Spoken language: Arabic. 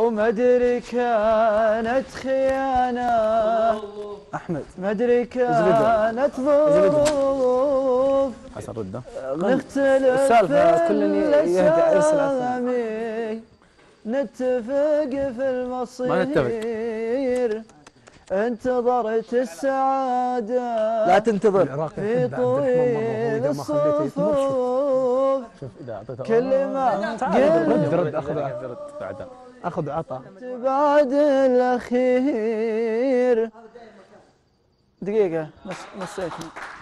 وما ادري كانت خيانة احمد ما ادري كانت ظروف حسن رده نختلف السالفه كل يهدأ يرسل الاسامي نتفق في المصير انتظرت السعادة لا تنتظر في طويل الصفوف شوف اذا اعطيته كل ما رد اخذ بعدها اخذ عطا بعد الأخير دقيقة نسيتني